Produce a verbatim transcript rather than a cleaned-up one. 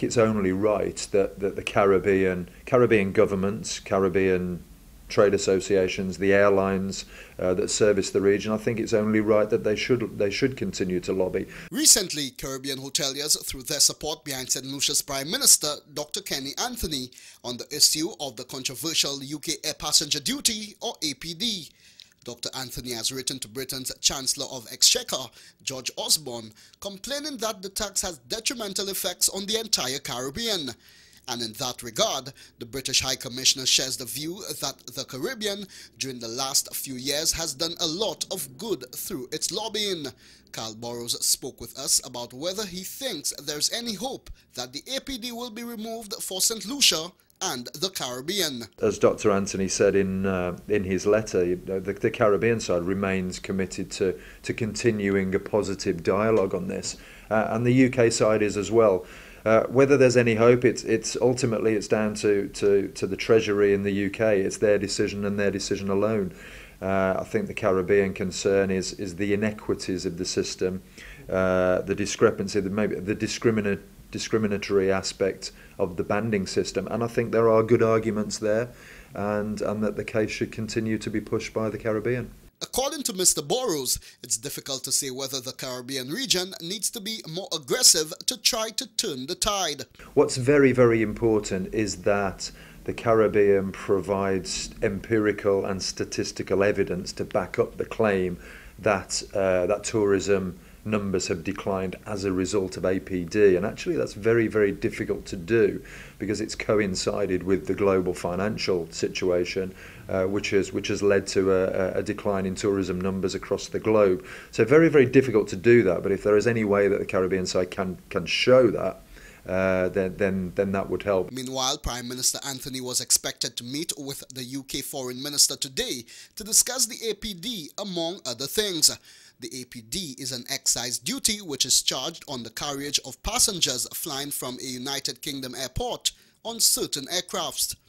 it's only right that, that the Caribbean, Caribbean governments, Caribbean trade associations, the airlines uh, that service the region, I think it's only right that they should they should continue to lobby. Recently, Caribbean hoteliers, through their support behind Saint Lucia's Prime Minister, Doctor Kenny Anthony, on the issue of the controversial U K Air Passenger Duty, or A P D. Doctor Anthony has written to Britain's Chancellor of Exchequer, George Osborne, complaining that the tax has detrimental effects on the entire Caribbean. And in that regard, the British High Commissioner shares the view that the Caribbean, during the last few years, has done a lot of good through its lobbying. Carl Burrows spoke with us about whether he thinks there's any hope that the A P D will be removed for Saint Lucia and the Caribbean. As Doctor Anthony said in uh, in his letter, you know, the, the Caribbean side remains committed to, to continuing a positive dialogue on this, uh, and the U K side is as well. Uh, whether there's any hope, it's it's ultimately it's down to, to, to the Treasury in the U K. It's their decision and their decision alone. Uh, I think the Caribbean concern is is the inequities of the system, uh, the discrepancy, the maybe the discriminate. discriminatory aspect of the banding system, and I think there are good arguments there, and, and that the case should continue to be pushed by the Caribbean. According to Mister Burrows, it's difficult to say whether the Caribbean region needs to be more aggressive to try to turn the tide. What's very, very important is that the Caribbean provides empirical and statistical evidence to back up the claim that uh, that tourism numbers have declined as a result of A P D, and actually that's very, very difficult to do because it's coincided with the global financial situation, uh, which has which has led to a, a decline in tourism numbers across the globe. So very, very difficult to do that. But if there is any way that the Caribbean side can can show that, Uh, then, then, then that would help. Meanwhile, Prime Minister Anthony was expected to meet with the U K Foreign Minister today to discuss the A P D, among other things. The A P D is an excise duty which is charged on the carriage of passengers flying from a United Kingdom airport on certain aircrafts.